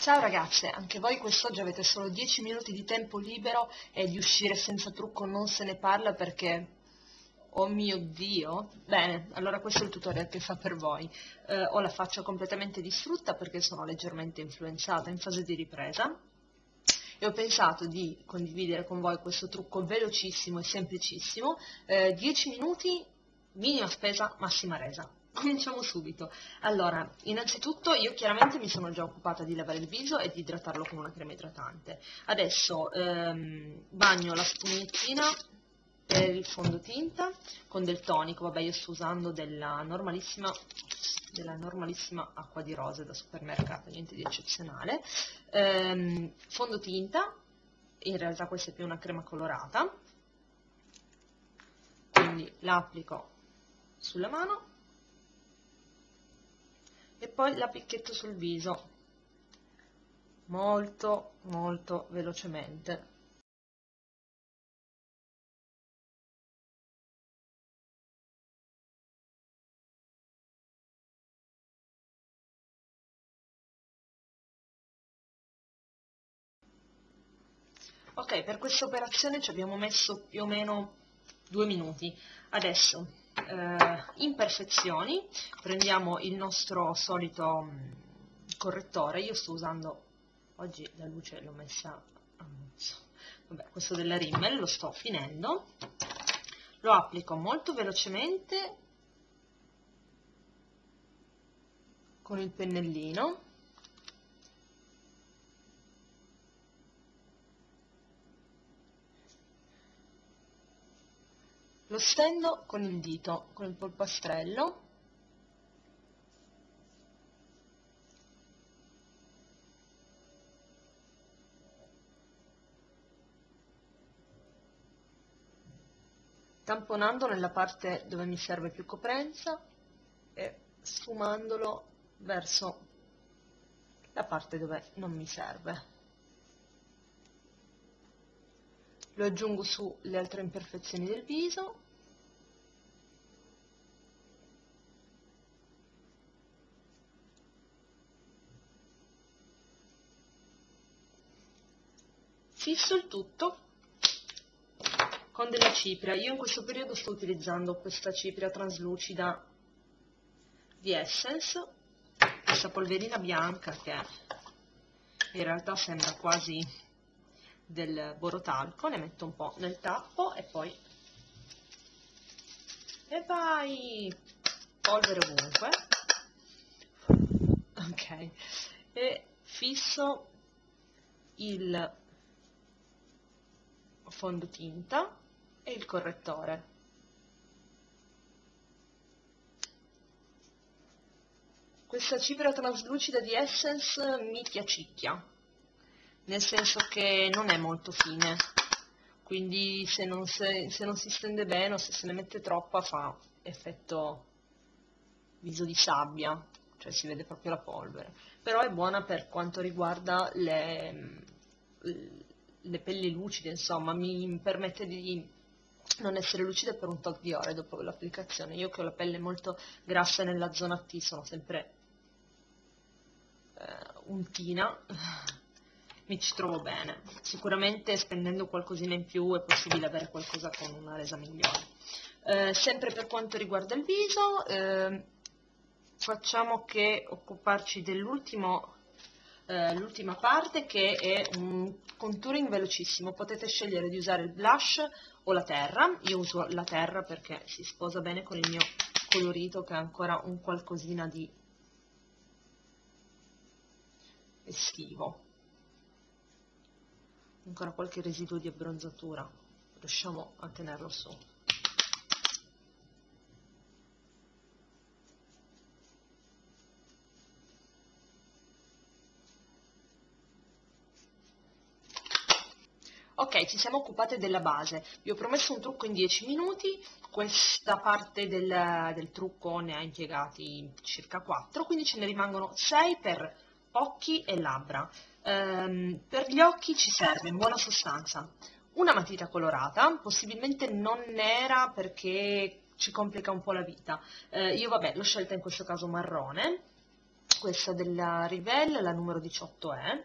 Ciao ragazze, anche voi quest'oggi avete solo 10 minuti di tempo libero e di uscire senza trucco non se ne parla perché... Oh mio Dio! Bene, allora questo è il tutorial che fa per voi. Ho la faccia completamente distrutta perché sono leggermente influenzata in fase di ripresa e ho pensato di condividere con voi questo trucco velocissimo e semplicissimo. 10 minuti, minima spesa, massima resa. Cominciamo subito. Allora, innanzitutto io chiaramente mi sono già occupata di lavare il viso e di idratarlo con una crema idratante. Adesso bagno la spugnettina per il fondotinta con del tonico. Vabbè, io sto usando della normalissima acqua di rose da supermercato, niente di eccezionale. Fondotinta, in realtà questa è più una crema colorata, quindi la applico sulla mano e poi la picchetto sul viso molto molto velocemente. Ok, per questa operazione ci abbiamo messo più o meno 2 minuti. Adesso, imperfezioni, prendiamo il nostro solito correttore. Io sto usando, oggi la luce l'ho messa a mezzo, vabbè, questo della Rimmel, lo sto finendo, lo applico molto velocemente con il pennellino. Lo stendo con il dito, con il polpastrello, tamponando nella parte dove mi serve più coprenza e sfumandolo verso la parte dove non mi serve. Lo aggiungo sulle altre imperfezioni del viso. Fisso il tutto con della cipria. Io in questo periodo sto utilizzando questa cipria traslucida di Essence, questa polverina bianca che in realtà sembra quasi del borotalco. Ne metto un po' nel tappo e poi vai, polvere ovunque. Ok, e fisso il fondotinta e il correttore. Questa cipria traslucida di Essence mi piacicchia, nel senso che non è molto fine, quindi se non si stende bene o se se ne mette troppa fa effetto viso di sabbia, cioè si vede proprio la polvere, però è buona per quanto riguarda le pelli lucide, insomma, mi permette di non essere lucida per un tot di ore dopo l'applicazione. Io che ho la pelle molto grassa nella zona T sono sempre untina, mi ci trovo bene. Sicuramente spendendo qualcosina in più è possibile avere qualcosa con una resa migliore. Sempre per quanto riguarda il viso, facciamo che occuparci dell'ultima parte, che è un contouring velocissimo. Potete scegliere di usare il blush o la terra. Io uso la terra perché si sposa bene con il mio colorito, che è ancora un qualcosina di estivo, ancora qualche residuo di abbronzatura, riusciamo a tenerlo su. Ok, ci siamo occupate della base. Vi ho promesso un trucco in 10 minuti, questa parte del trucco ne ha impiegati circa 4, quindi ce ne rimangono 6 per occhi e labbra. Per gli occhi ci serve, in buona sostanza, una matita colorata, possibilmente non nera perché ci complica un po' la vita. Io vabbè, l'ho scelta in questo caso marrone. questa della Rivelle, la numero 18 è.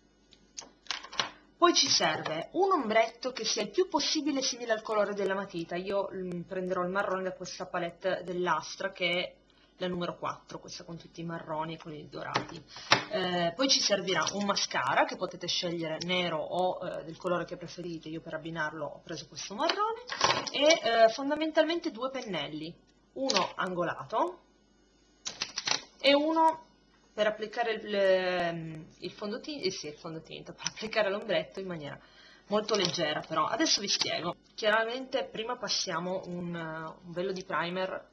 Poi ci serve un ombretto che sia il più possibile simile al colore della matita. Io prenderò il marrone da questa palette dell'Astra che è la numero 4, questa con tutti i marroni e con i dorati. Poi ci servirà un mascara che potete scegliere nero o del colore che preferite. Io per abbinarlo ho preso questo marrone e fondamentalmente due pennelli, uno angolato e uno per applicare il fondotinta, per applicare l'ombretto in maniera molto leggera però. Adesso vi spiego. Chiaramente prima passiamo un velo di primer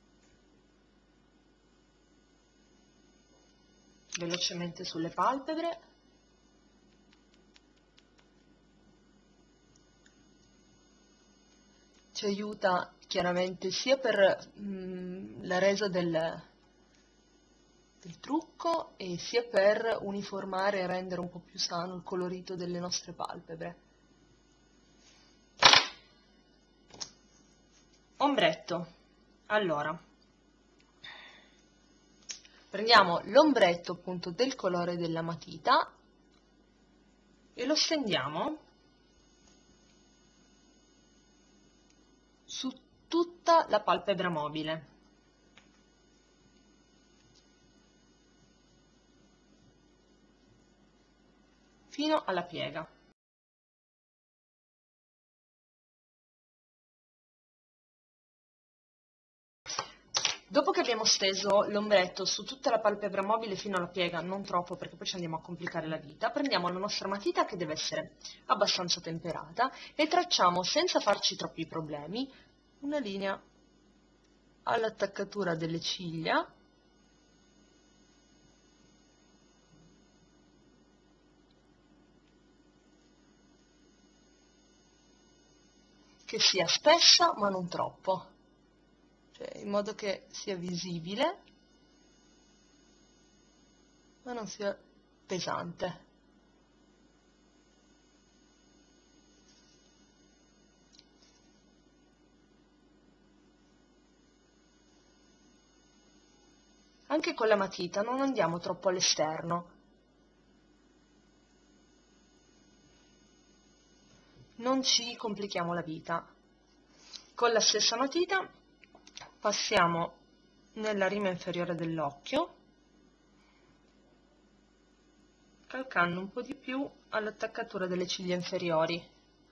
velocemente sulle palpebre. Ci aiuta chiaramente sia per la resa del trucco e sia per uniformare e rendere un po' più sano il colorito delle nostre palpebre. Ombretto. Allora, prendiamo l'ombretto appunto del colore della matita e lo stendiamo su tutta la palpebra mobile. Fino alla piega. Dopo che abbiamo steso l'ombretto su tutta la palpebra mobile fino alla piega, non troppo perché poi ci andiamo a complicare la vita, prendiamo la nostra matita che deve essere abbastanza temperata e tracciamo senza farci troppi problemi una linea all'attaccatura delle ciglia che sia spessa ma non troppo, cioè in modo che sia visibile ma non sia pesante. Anche con la matita non andiamo troppo all'esterno, non ci complichiamo la vita. Con la stessa matita passiamo nella rima inferiore dell'occhio, calcando un po' di più all'attaccatura delle ciglia inferiori.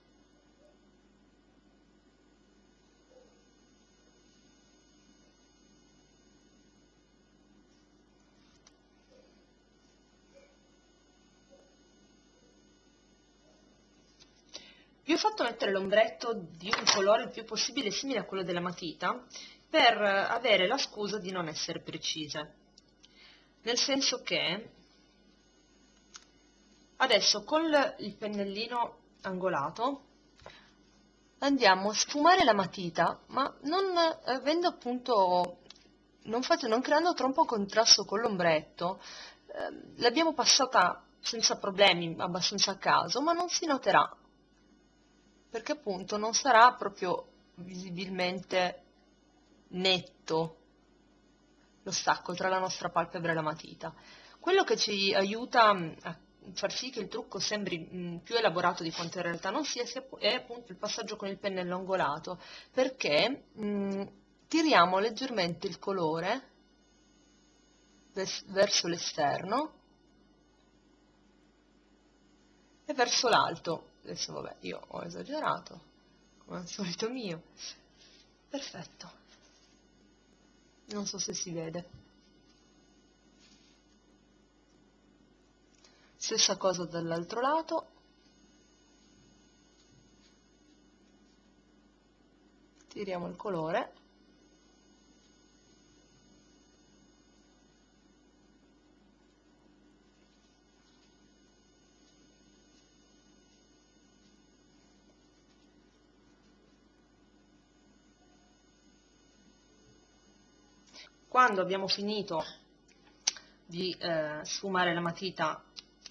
Vi ho fatto mettere l'ombretto di un colore il più possibile simile a quello della matita per avere la scusa di non essere precise. Nel senso che adesso con il pennellino angolato andiamo a sfumare la matita, ma non avendo appunto, non creando troppo contrasto con l'ombretto. L'abbiamo passata senza problemi, abbastanza a caso, ma non si noterà, perché appunto non sarà proprio visibilmente netto lo stacco tra la nostra palpebra e la matita. Quello che ci aiuta a far sì che il trucco sembri più elaborato di quanto in realtà non sia è appunto il passaggio con il pennello angolato, perché tiriamo leggermente il colore verso l'esterno e verso l'alto. Adesso vabbè, io ho esagerato, come al solito mio. Perfetto. Non so se si vede. Stessa cosa dall'altro lato. Tiriamo il colore. Quando abbiamo finito di sfumare la matita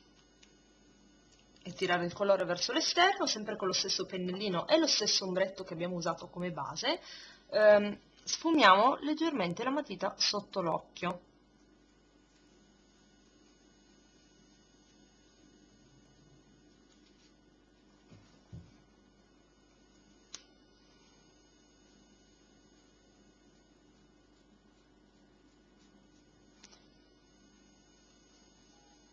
e tirare il colore verso l'esterno, sempre con lo stesso pennellino e lo stesso ombretto che abbiamo usato come base, sfumiamo leggermente la matita sotto l'occhio.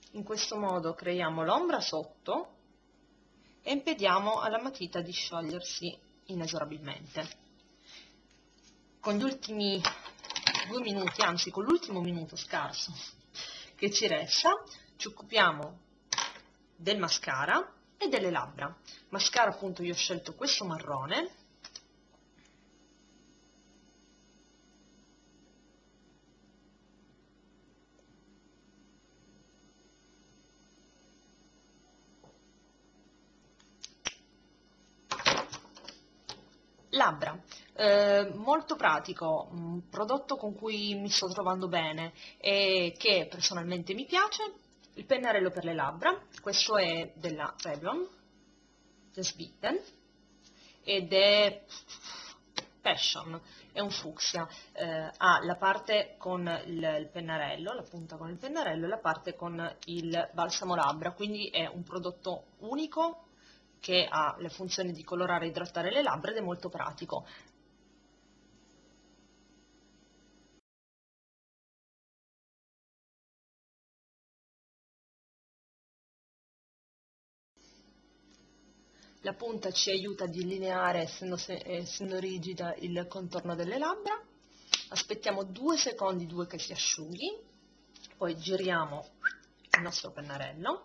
In questo modo creiamo l'ombra sotto e impediamo alla matita di sciogliersi inesorabilmente. Con gli ultimi 2 minuti, anzi con l'ultimo minuto scarso che ci resta, ci occupiamo del mascara e delle labbra. Mascara, appunto, io ho scelto questo marrone. Labbra, molto pratico, un prodotto con cui mi sto trovando bene e che personalmente mi piace. Il pennarello per le labbra, questo è della Revlon, Just Bitten, ed è Passion, è un fucsia, ha la parte con il pennarello, la punta con il pennarello e la parte con il balsamo labbra, quindi è un prodotto unico che ha le funzioni di colorare e idratare le labbra ed è molto pratico. La punta ci aiuta a delineare, essendo rigida, il contorno delle labbra. Aspettiamo 2 secondi, 2 che si asciughi, poi giriamo il nostro pennarello.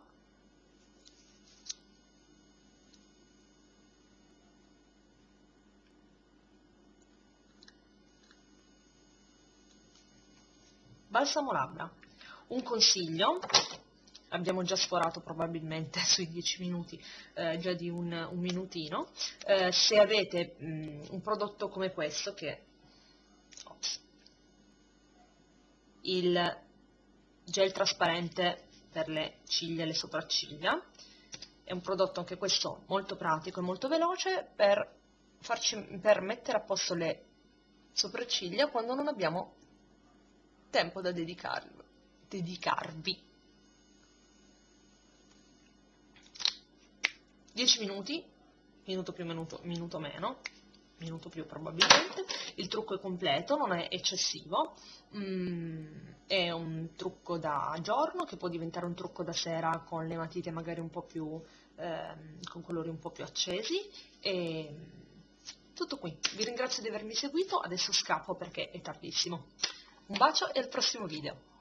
Balsamo labbra. Un consiglio, abbiamo già sforato probabilmente sui 10 minuti, già di un minutino, se avete un prodotto come questo, che il gel trasparente per le ciglia e le sopracciglia, è un prodotto anche questo molto pratico e molto veloce per mettere a posto le sopracciglia quando non abbiamo tempo da dedicarvi. 10 minuti, minuto più, minuto meno, minuto più probabilmente. Il trucco è completo, non è eccessivo, è un trucco da giorno che può diventare un trucco da sera con le matite magari un po' più, con colori un po' più accesi. E tutto qui, vi ringrazio di avermi seguito, adesso scappo perché è tardissimo. Un bacio e al prossimo video!